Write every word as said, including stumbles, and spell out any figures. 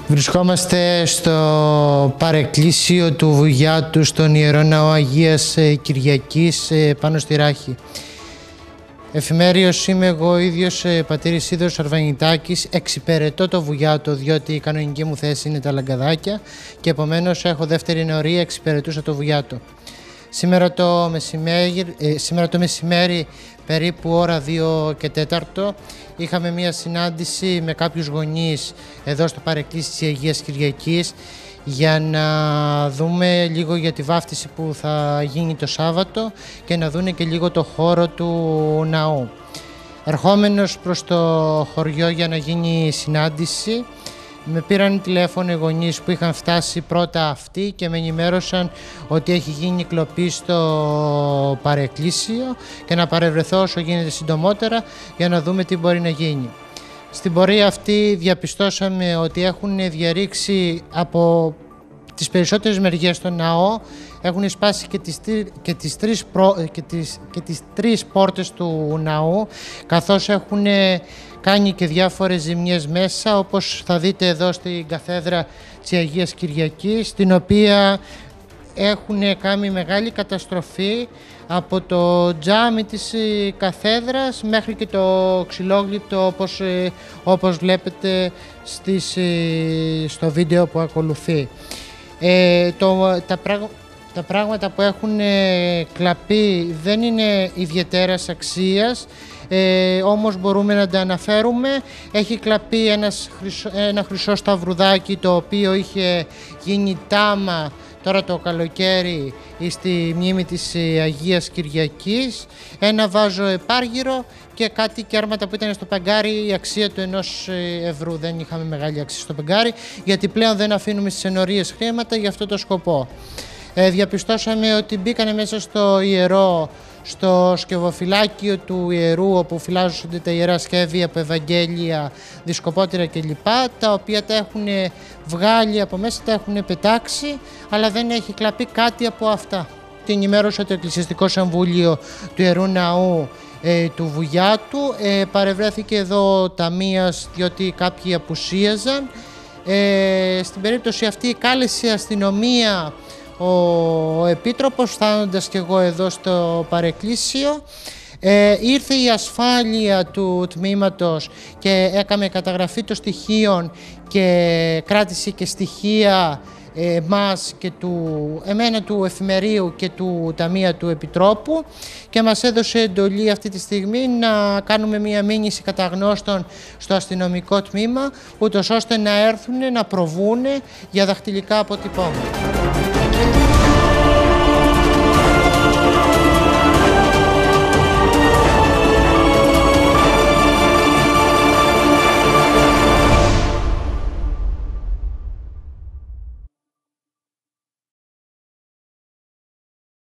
Βρισκόμαστε στο παρεκκλήσιο του Βουγιάτου, στον Ιερό Ναό Αγίας Κυριακής, πάνω στη Ράχη. Εφημέριος είμαι εγώ ίδιος, πατήρ Σίδωρος Αρβανιτάκης, εξυπηρετώ το Βουγιάτο διότι η κανονική μου θέση είναι τα Λαγκαδάκια και επομένως έχω δεύτερη νεωρία, εξυπηρετούσα το Βουγιάτο. Σήμερα το μεσημέρι, ε, σήμερα το μεσημέρι περίπου ώρα δύο και τέταρτο, είχαμε μία συνάντηση με κάποιους γονείς εδώ στο παρεκκλήσι της Αγίας Κυριακής για να δούμε λίγο για τη βάφτιση που θα γίνει το Σάββατο και να δούνε και λίγο το χώρο του ναού. Ερχόμενος προς το χωριό για να γίνει η συνάντηση, με πήραν τηλέφωνο οι γονείς που είχαν φτάσει πρώτα αυτοί και με ενημέρωσαν ότι έχει γίνει κλοπή στο παρεκκλήσιο και να παρευρεθώ όσο γίνεται συντομότερα για να δούμε τι μπορεί να γίνει. Στην πορεία αυτή διαπιστώσαμε ότι έχουν διαρρήξει από τις περισσότερες μεριές στο ναό, έχουν σπάσει και τις, και τις, τρεις, προ, και τις, και τις τρεις πόρτες του ναού, καθώς έχουν κάνει και διάφορες ζημιές μέσα, όπως θα δείτε εδώ στην καθέδρα της Αγίας Κυριακής, την οποία έχουν κάνει μεγάλη καταστροφή από το τζάμι της καθέδρας μέχρι και το ξυλόγλυπτο, όπως, όπως βλέπετε στις, στο βίντεο που ακολουθεί. Ε, το, τα, πράγ, τα πράγματα που έχουν ε, κλαπεί δεν είναι ιδιαιτέρας αξίας, ε, όμως μπορούμε να τα αναφέρουμε. Έχει κλαπεί ένας χρυσό, ένα χρυσό σταυρουδάκι, το οποίο είχε γίνει τάμα τώρα το καλοκαίρι στη μνήμη της Αγίας Κυριακής, ένα βάζο επάργυρο και κάτι κέρματα που ήταν στο παγκάρι, η αξία του ενός ευρώ. Δεν είχαμε μεγάλη αξία στο παγκάρι, γιατί πλέον δεν αφήνουμε στις ενορίες χρήματα για αυτό το σκοπό. Ε, διαπιστώσαμε ότι μπήκανε μέσα στο ιερό, στο σκευοφυλάκιο του ιερού, όπου φυλάζονται τα ιερά σκεύη από Ευαγγέλια, δισκοπότηρα κλπ, τα οποία τα έχουν βγάλει από μέσα, τα έχουν πετάξει, αλλά δεν έχει κλαπεί κάτι από αυτά. Την ενημέρωσα το Εκκλησιαστικό Συμβούλιο του Ιερού Ναού ε, του Βουγιάτου, ε, παρευρέθηκε εδώ ταμείας διότι κάποιοι απουσίαζαν. Ε, στην περίπτωση αυτή κάλεσε η αστυνομία ο Επίτροπος, φτάνοντας και εγώ εδώ στο παρεκκλήσιο. Ε, ήρθε η ασφάλεια του τμήματος και έκαμε καταγραφή των στοιχείων και κράτησε και στοιχεία ε, μας και του, εμένα του εφημερίου και του ταμεία του Επιτρόπου, και μας έδωσε εντολή αυτή τη στιγμή να κάνουμε μία μήνυση καταγνώστων στο αστυνομικό τμήμα, ούτως ώστε να έρθουν να προβούν για δαχτυλικά αποτυπώματα.